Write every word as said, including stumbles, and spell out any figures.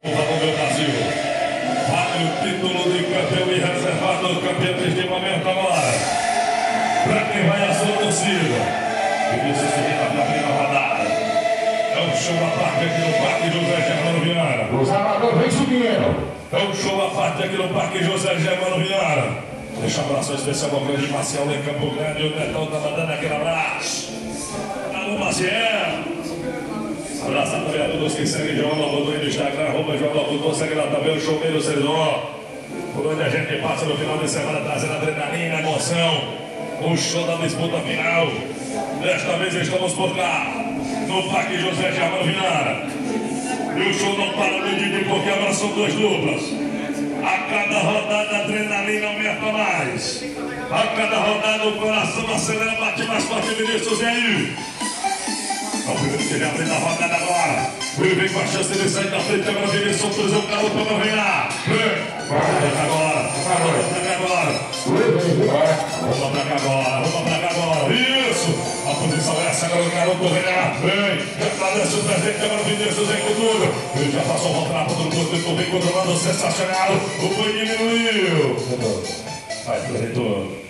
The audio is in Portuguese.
do Brasil. Vale o título de campeão e reservado campeão deste momento agora. Para quem vai a sua torcida. E isso se vira para a primeira rodada. É um show à parte aqui no Parque José Germano Viana. Os amadores vem subindo. É um show à parte aqui no Parque José Germano Viana. Deixa um abraço especial ao grande Marcial em Campo Grande. O Netão tá mandando aquele abraço. Alô, Marcial. Abraço também a todos que seguem João Locutor no Instagram, arroba João Locutor, segue lá também o Showmeiro Cezó, por onde a gente passa no final de semana trazendo adrenalina, emoção, o show da disputa final. Desta vez estamos por cá, no Parque José Germano Viana. E o show não para de dividir porque agora são duas duplas. A cada rodada a adrenalina aumenta mais. A cada rodada o coração acelera, bate mais forte, Vinícius, e aí? O primeiro que vem abrindo a rodada agora. Ele vem com a chance de sair da frente. Agora o Vinícius cruzou o carro para ganhar. Vem. Vamos pra agora. Vamos pra cá agora. Vamos pra cá agora. Vamos pra cá agora. Isso. A posição é essa. Agora o garoto ganhar. Vem. Agradece o presente. Agora o Vinícius vem com tudo. Ele já passou o contrato do corpo. Vem controlando. Sensacional. O boi diminuiu. Vai, projetor.